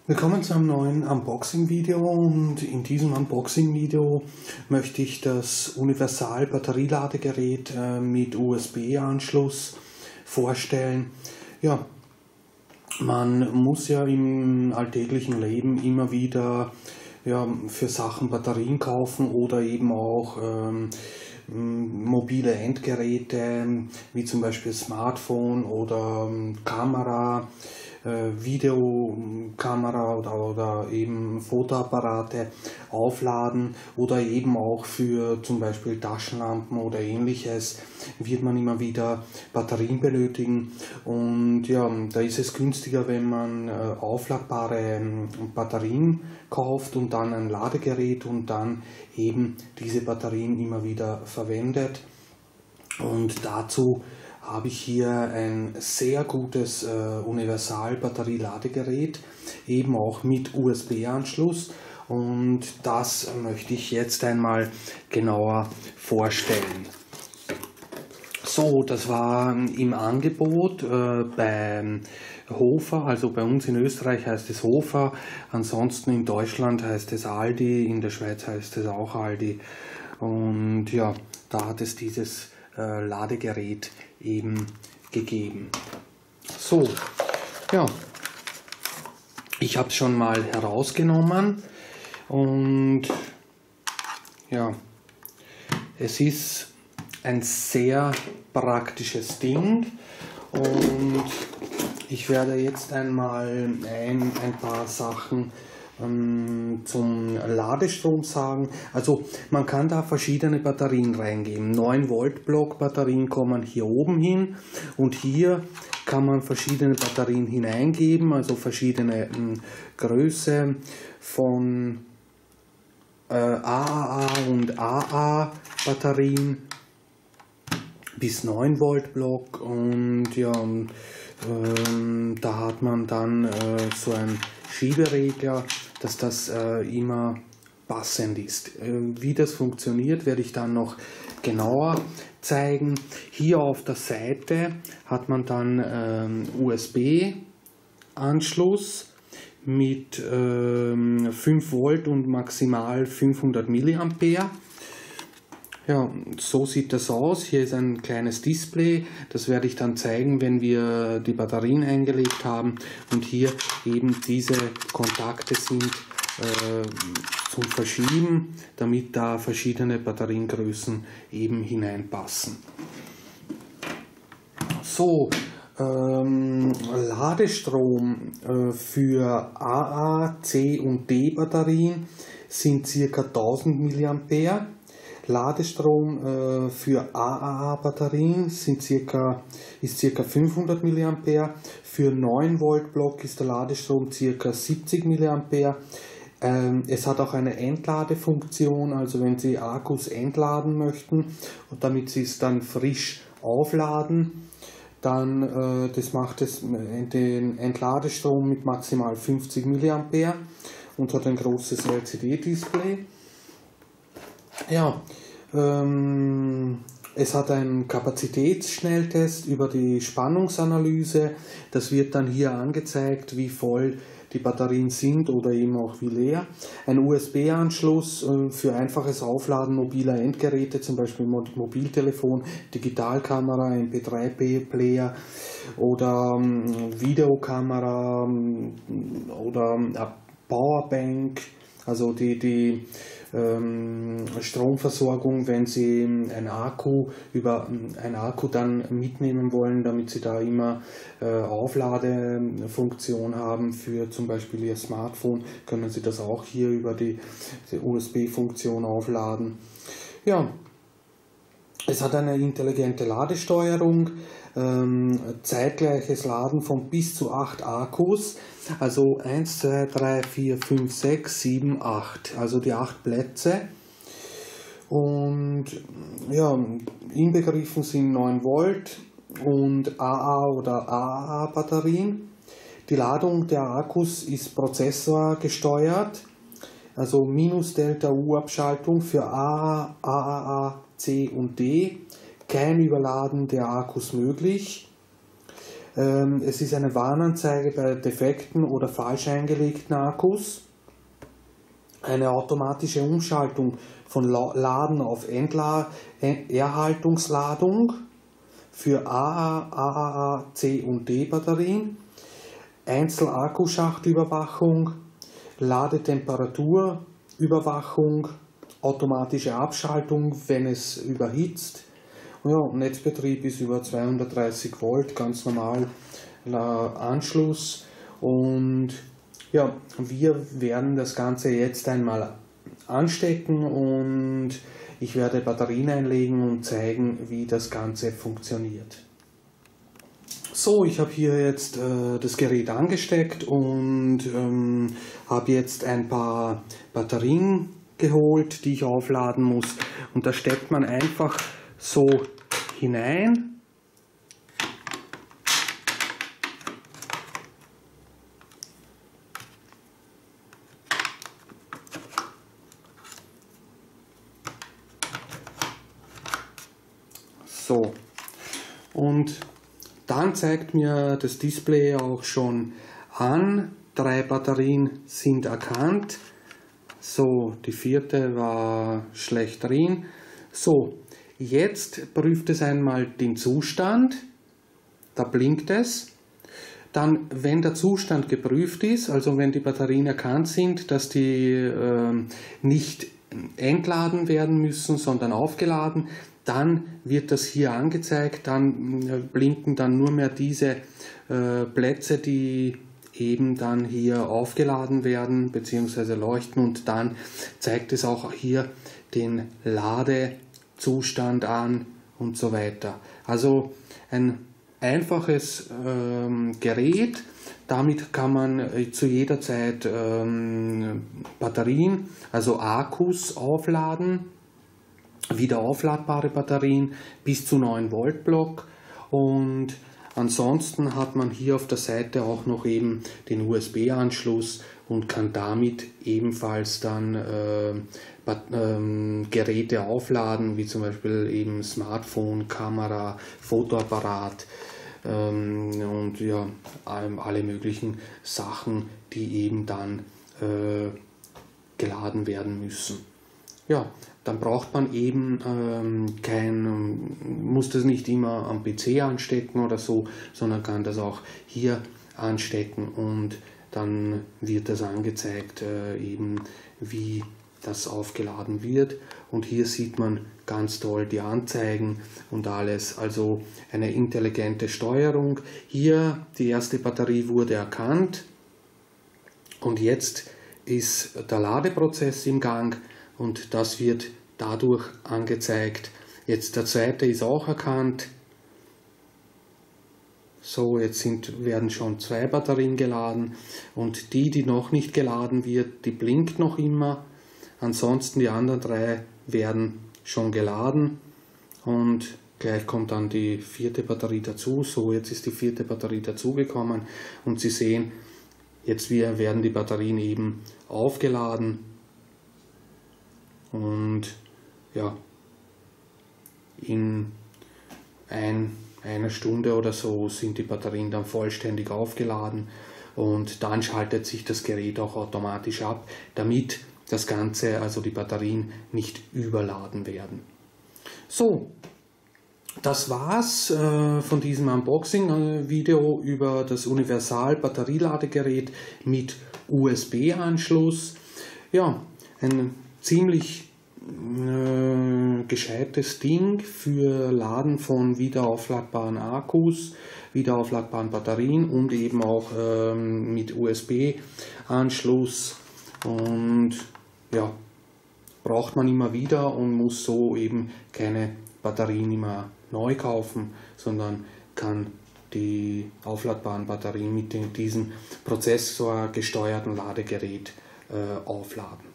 Willkommen zu einem neuen Unboxing-Video, und in diesem Unboxing-Video möchte ich das Universal-Batterieladegerät mit USB-Anschluss vorstellen. Ja, man muss ja im alltäglichen Leben immer wieder für Sachen Batterien kaufen oder eben auch mobile Endgeräte wie zum Beispiel Smartphone oder Kamera, Videokamera oder eben Fotoapparate aufladen, oder eben auch für zum Beispiel Taschenlampen oder ähnliches wird man immer wieder Batterien benötigen. Und ja, da ist es günstiger, wenn man aufladbare Batterien kauft und dann ein Ladegerät und dann eben diese Batterien immer wieder verwendet. Und dazu habe ich hier ein sehr gutes Universal-Batterieladegerät, eben auch mit USB-Anschluss, und das möchte ich jetzt einmal genauer vorstellen. So, das war im Angebot beim Hofer, also bei uns in Österreich heißt es Hofer, ansonsten in Deutschland heißt es Aldi, in der Schweiz heißt es auch Aldi, und ja, da hat es dieses Ladegerät eben gegeben. So, ja, ich habe es schon mal herausgenommen, und ja, es ist ein sehr praktisches Ding, und ich werde jetzt einmal ein paar Sachen zum Ladestrom sagen. Also man kann da verschiedene Batterien reingeben. 9 Volt Block Batterien kommen hier oben hin, und hier kann man verschiedene Batterien hineingeben, also verschiedene Größe von AAA und AA Batterien bis 9 Volt Block, und ja, da hat man dann so ein Schieberegler, dass das immer passend ist. Wie das funktioniert, werde ich dann noch genauer zeigen. Hier auf der Seite hat man dann USB-Anschluss mit 5 Volt und maximal 500 Milliampere. Ja, so sieht das aus. Hier ist ein kleines Display, das werde ich dann zeigen, wenn wir die Batterien eingelegt haben, und hier eben diese Kontakte sind zum Verschieben, damit da verschiedene Batteriengrößen eben hineinpassen. So, Ladestrom für AA, C und D Batterien sind ca. 1000 Milliampere. Ladestrom für AAA-Batterien ist ca. 500 mA. Für 9 Volt Block ist der Ladestrom ca. 70 mA. Es hat auch eine Entladefunktion, also wenn Sie Akkus entladen möchten und damit Sie es dann frisch aufladen, dann das macht es den Entladestrom mit maximal 50 mA und hat ein großes LCD-Display. Ja, es hat einen Kapazitätsschnelltest über die Spannungsanalyse. Das wird dann hier angezeigt, wie voll die Batterien sind oder eben auch wie leer. Ein USB-Anschluss für einfaches Aufladen mobiler Endgeräte, zum Beispiel Mobiltelefon, Digitalkamera, MP3-Player oder Videokamera oder Powerbank. Also die Stromversorgung, wenn Sie einen Akku dann mitnehmen wollen, damit Sie da immer Aufladefunktion haben für zum Beispiel Ihr Smartphone, können Sie das auch hier über die USB-Funktion aufladen. Ja, es hat eine intelligente Ladesteuerung, zeitgleiches Laden von bis zu 8 Akkus, also 1, 2, 3, 4, 5, 6, 7, 8, also die 8 Plätze. Und ja, inbegriffen sind 9 Volt und AA oder AAA Batterien. Die Ladung der Akkus ist prozessorgesteuert, also Minus-Delta-U-Abschaltung für AA, AAA, C und D. Kein Überladen der Akkus möglich. Es ist eine Warnanzeige bei defekten oder falsch eingelegten Akkus, eine automatische Umschaltung von Laden auf Erhaltungsladung für AA, AAA, C und D Batterien, Einzel-Akkuschachtüberwachung, Ladetemperaturüberwachung, automatische Abschaltung, wenn es überhitzt. Ja, Netzbetrieb ist über 230 Volt, ganz normal Anschluss. Und ja, wir werden das Ganze jetzt einmal anstecken und ich werde Batterien einlegen und zeigen, wie das Ganze funktioniert. So, ich habe hier jetzt das Gerät angesteckt und habe jetzt ein paar Batterien geholt, die ich aufladen muss. Und da steckt man einfach so hinein. So, und dann zeigt mir das Display auch schon an, 3 Batterien sind erkannt. So, die 4. war schlecht drin. So, jetzt prüft es einmal den Zustand. Da blinkt es. Dann, wenn der Zustand geprüft ist, also wenn die Batterien erkannt sind, dass die nicht entladen werden müssen, sondern aufgeladen, dann wird das hier angezeigt, dann blinken dann nur mehr diese Plätze, die eben dann hier aufgeladen werden bzw. leuchten, und dann zeigt es auch hier den Ladezustand an und so weiter. Also ein einfaches Gerät, damit kann man zu jeder Zeit Batterien, also Akkus aufladen, wieder aufladbare Batterien bis zu 9 Volt Block, und ansonsten hat man hier auf der Seite auch noch eben den USB-Anschluss und kann damit ebenfalls dann Geräte aufladen, wie zum Beispiel eben Smartphone, Kamera, Fotoapparat und ja, alle möglichen Sachen, die eben dann geladen werden müssen. Ja, dann braucht man eben muss das nicht immer am PC anstecken oder so, sondern kann das auch hier anstecken und dann wird das angezeigt, eben wie das aufgeladen wird. Und hier sieht man ganz toll die Anzeigen und alles, also eine intelligente Steuerung. Hier die erste Batterie wurde erkannt und jetzt ist der Ladeprozess im Gang. Und das wird dadurch angezeigt. Jetzt der zweite ist auch erkannt. So, jetzt werden schon 2 Batterien geladen. Und die noch nicht geladen wird, die blinkt noch immer. Ansonsten die anderen 3 werden schon geladen. Und gleich kommt dann die 4. Batterie dazu. So, jetzt ist die 4. Batterie dazugekommen. Und Sie sehen, jetzt werden die Batterien eben aufgeladen. Und ja, in einer Stunde oder so sind die Batterien dann vollständig aufgeladen und dann schaltet sich das Gerät auch automatisch ab, damit das Ganze, also die Batterien, nicht überladen werden. So, das war's von diesem Unboxing-Video über das Universal-Batterieladegerät mit USB-Anschluss. Ja, ein ziemlich gescheites Ding für Laden von wiederaufladbaren Akkus, wiederaufladbaren Batterien und eben auch mit USB-Anschluss, und ja, braucht man immer wieder und muss so eben keine Batterien immer neu kaufen, sondern kann die aufladbaren Batterien mit diesem prozessorgesteuerten Ladegerät aufladen.